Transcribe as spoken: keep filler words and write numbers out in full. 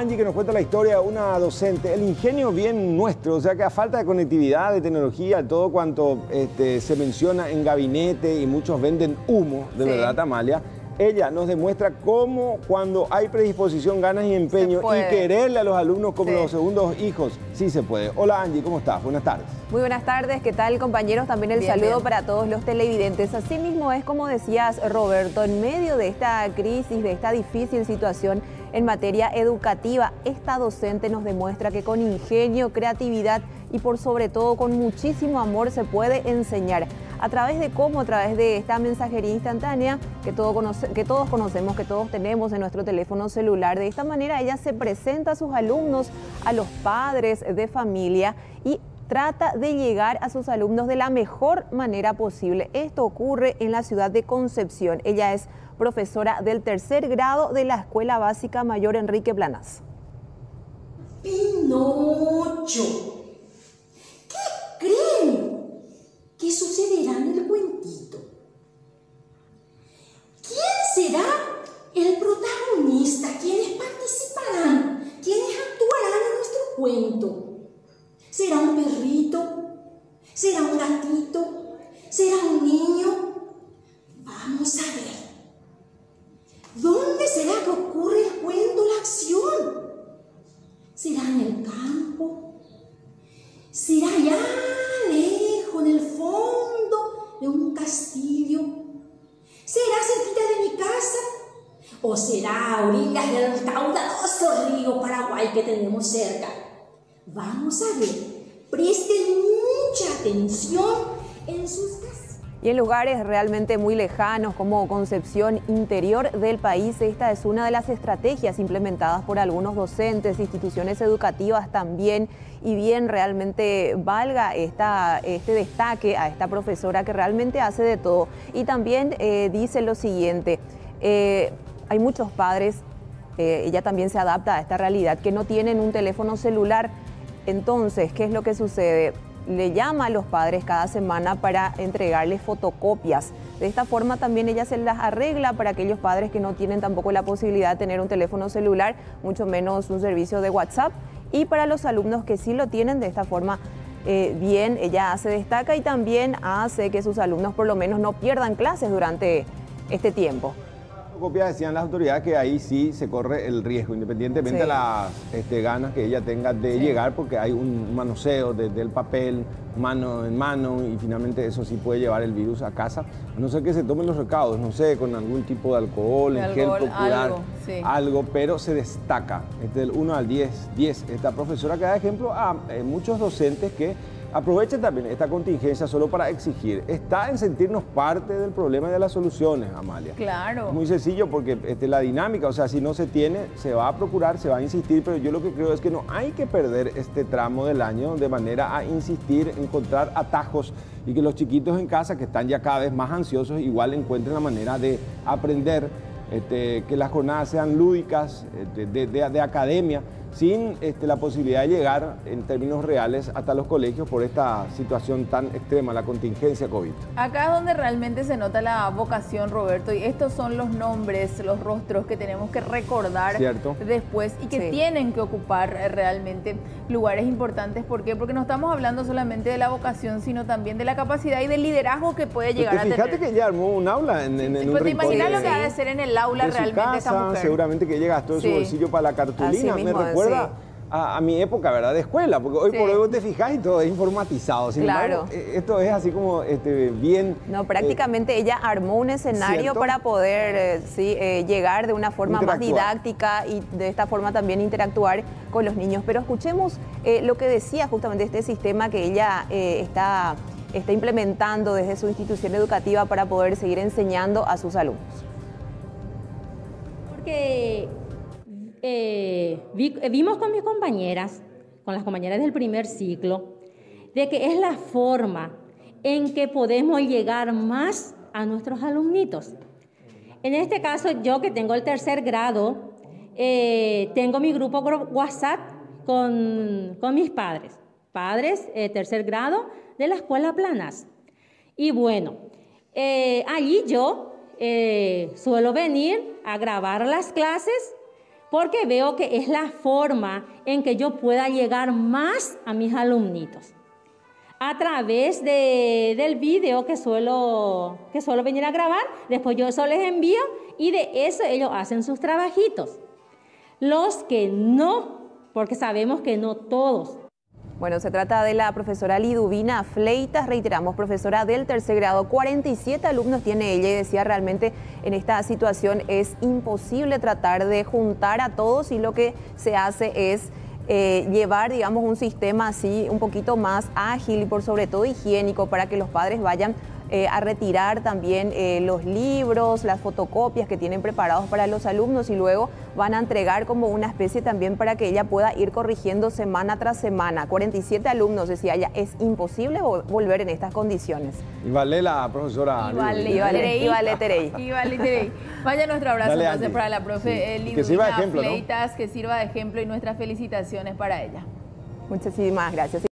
Angie, que nos cuenta la historia de una docente, el ingenio bien nuestro, o sea que a falta de conectividad, de tecnología, todo cuanto este, se menciona en gabinete y muchos venden humo, de sí. verdad, Amalia, ella nos demuestra cómo cuando hay predisposición, ganas y empeño y quererle a los alumnos como sí. los segundos hijos, sí se puede. Hola Angie, ¿cómo estás? Buenas tardes. Muy buenas tardes, ¿qué tal compañeros? También el bien, saludo bien. para todos los televidentes. Así mismo es como decías, Roberto, en medio de esta crisis, de esta difícil situación en materia educativa, esta docente nos demuestra que con ingenio, creatividad y por sobre todo con muchísimo amor se puede enseñar. ¿A través de cómo? A través de esta mensajería instantánea que, todo conoce, que todos conocemos, que todos tenemos en nuestro teléfono celular. De esta manera ella se presenta a sus alumnos, a los padres de familia y trata de llegar a sus alumnos de la mejor manera posible. Esto ocurre en la ciudad de Concepción. Ella es profesora del tercer grado de la Escuela Básica Mayor Enrique Planas. Pinocho, ¿qué creen que sucederá en el cuentito? ¿Quién será el protagonista? ¿Quiénes participarán? ¿Quiénes actuarán en nuestro cuento? ¿Será un perrito? ¿Será un gatito? ¿Será un niño? Vamos a ver. ¿Dónde será que ocurre el cuento, la acción? ¿Será en el campo? ¿Será allá lejos, en el fondo de un castillo? ¿Será cerquita de mi casa? ¿O será a orillas del caudaloso río Paraguay que tenemos cerca? Vamos a ver, presten mucha atención en sus casas. Y en lugares realmente muy lejanos como Concepción, interior del país, esta es una de las estrategias implementadas por algunos docentes, instituciones educativas también, y bien realmente valga esta, este destaque a esta profesora que realmente hace de todo. Y también eh, dice lo siguiente, eh, hay muchos padres, eh, ella también se adapta a esta realidad, que no tienen un teléfono celular. Entonces, ¿qué es lo que sucede? Le llama a los padres cada semana para entregarles fotocopias. De esta forma también ella se las arregla para aquellos padres que no tienen tampoco la posibilidad de tener un teléfono celular, mucho menos un servicio de WhatsApp. Y para los alumnos que sí lo tienen, de esta forma eh, bien, ella se destaca y también hace que sus alumnos por lo menos no pierdan clases durante este tiempo. Copias decían las autoridades que ahí sí se corre el riesgo, independientemente sí. de las este, ganas que ella tenga de sí. llegar, porque hay un manoseo de, del papel, mano en mano, y finalmente eso sí puede llevar el virus a casa, a no ser que se tomen los recados, no sé, con algún tipo de alcohol, en gel, procurar algo, sí. algo, pero se destaca, este, del uno al diez, diez, esta profesora que da ejemplo a eh, muchos docentes que aprovechen también esta contingencia solo para exigir. Está en sentirnos parte del problema y de las soluciones, Amalia. Claro. Es muy sencillo porque este, la dinámica, o sea, si no se tiene, se va a procurar, se va a insistir, pero yo lo que creo es que no hay que perder este tramo del año de manera a insistir, encontrar atajos y que los chiquitos en casa, que están ya cada vez más ansiosos, igual encuentren la manera de aprender, este, que las jornadas sean lúdicas, de, de, de, de academia, sin este, la posibilidad de llegar en términos reales hasta los colegios por esta situación tan extrema, la contingencia COVID. Acá es donde realmente se nota la vocación, Roberto, y estos son los nombres, los rostros que tenemos que recordar ¿Cierto? después y que sí. tienen que ocupar realmente lugares importantes. ¿Por qué? Porque no estamos hablando solamente de la vocación, sino también de la capacidad y del liderazgo que puede llegar a tener. Fíjate que ella armó un aula en, en, en pues un te imaginas de, lo que ha de ser en el aula realmente casa, esta mujer. Seguramente que ella gastó sí. su bolsillo para la cartulina. Me recuerda sí. a, a mi época, ¿verdad? De escuela, porque hoy sí. por hoy te fijas y todo es informatizado. Sin claro. embargo, esto es así como este, bien... No, prácticamente eh, ella armó un escenario ¿cierto? para poder eh, sí, eh, llegar de una forma más didáctica y de esta forma también interactuar con los niños. Pero escuchemos eh, lo que decía justamente este sistema que ella eh, está, está implementando desde su institución educativa para poder seguir enseñando a sus alumnos. Porque eh, vi, vimos con mis compañeras, con las compañeras del primer ciclo, de que es la forma en que podemos llegar más a nuestros alumnitos. En este caso, yo que tengo el tercer grado, eh, tengo mi grupo WhatsApp con, con mis padres, padres, eh, tercer grado de la Escuela Planas. Y bueno, eh, allí yo eh, suelo venir a grabar las clases porque veo que es la forma en que yo pueda llegar más a mis alumnitos. A través de, del video que suelo, que suelo venir a grabar, después yo eso les envío y de eso ellos hacen sus trabajitos. Los que no, porque sabemos que no todos. Bueno, se trata de la profesora Liduvina Fleitas, reiteramos, profesora del tercer grado. cuarenta y siete alumnos tiene ella y decía realmente en esta situación es imposible tratar de juntar a todos y lo que se hace es eh, llevar, digamos, un sistema así un poquito más ágil y por sobre todo higiénico para que los padres vayan Eh, a retirar también eh, los libros, las fotocopias que tienen preparados para los alumnos y luego van a entregar como una especie también para que ella pueda ir corrigiendo semana tras semana. cuarenta y siete alumnos, decía ella, es imposible volver en estas condiciones. Y vale la profesora. Y vale, y vale, y vale Terey. Y vale Terey. Vaya nuestro abrazo Dale, entonces Andy. para la profe Sí. eh, Que sirva de Liduvina ejemplo, ¿no? Fleitas, que sirva de ejemplo y nuestras felicitaciones para ella. Muchísimas gracias.